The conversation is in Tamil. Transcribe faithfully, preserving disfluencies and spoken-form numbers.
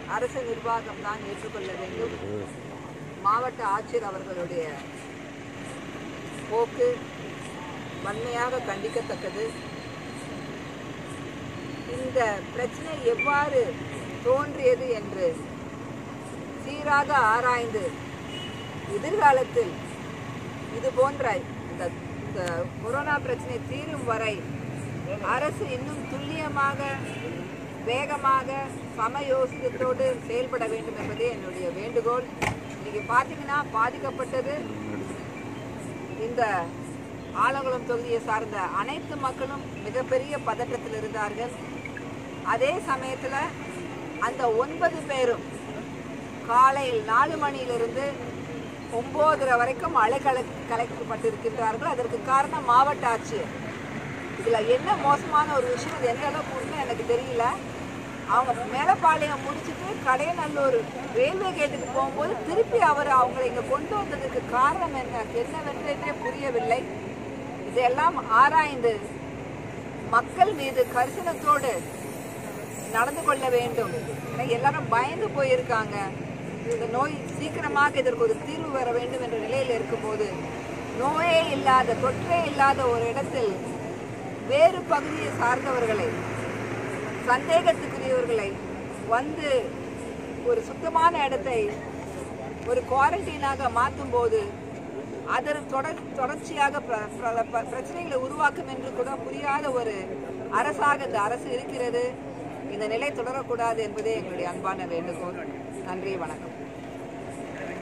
அரசு நிர்வாகம் தான் ஏற்றுக்கொள்ள வேண்டும். மாவட்ட ஆட்சியர் அவர்களுடைய போக்கு வன்மையாக கண்டிக்கத்தக்கது. இந்த பிரச்சனை எவ்வாறு தோன்றியது என்று சீராக ஆராய்ந்து எதிர்காலத்தில் இது போன்ற இந்த கொரோனா பிரச்சனை தீரும் வரை அரசு இன்னும் துல்லியமாக வேகமாக சமயோசித்தோடு செயல்பட வேண்டும் என்பதே என்னுடைய வேண்டுகோள். இன்னைக்கு பார்த்தீங்கன்னா பாதிக்கப்பட்டது இந்த ஆலங்குளம் தொகுதியை சார்ந்த அனைத்து மக்களும் மிகப்பெரிய பதற்றத்தில் இருந்தார்கள். அதே சமயத்தில் அந்த ஒன்பது பேரும் காலையில் நாலு மணியிலிருந்து ஒன்பதரை வரைக்கும் அலைக்கலை கலைக்கப்பட்டிருக்கின்றார்கள். அதற்கு காரணம் மாவட்ட ஆட்சியர். இதில் என்ன மோசமான ஒரு விஷயம், இது எந்த அளவுக்கு உண்மை எனக்கு தெரியல. அவங்க மேலப்பாளையம் முடிச்சுட்டு கடையநல்லூர் ரயில்வே கேட்டுக்கு போகும்போது திருப்பி அவர் அவங்களை இங்கே கொண்டு வந்ததுக்கு காரணம் என்ன என்னவென்றே புரியவில்லை. இதெல்லாம் ஆராய்ந்து மக்கள் மீது கரிசனத்தோடு நடந்து கொள்ள வேண்டும். ஏன்னா எல்லாரும் பயந்து போயிருக்காங்க. இந்த நோய் சீக்கிரமாக இதற்கு ஒரு தீர்வு வர வேண்டும் என்ற நிலையில் இருக்கும்போது நோயே இல்லாத தொற்றே இல்லாத ஒரு இடத்தில் வேறு பகுதியை சார்ந்தவர்களை சந்தேகத்துக்குரியவர்களை வந்து ஒரு சுத்தமான இடத்தை ஒரு குவாரண்டைனாக மாற்றும் போது அதன் தொடர் தொடர்ச்சியாக பிரச்சனைகளை உருவாக்கும் என்று கூட புரியாத ஒரு அரசாக இந்த அரசு இருக்கிறது. இந்த நிலை தொடரக்கூடாது என்பதே எங்களுடைய அன்பான வேண்டுகோள். நன்றி, வணக்கம்.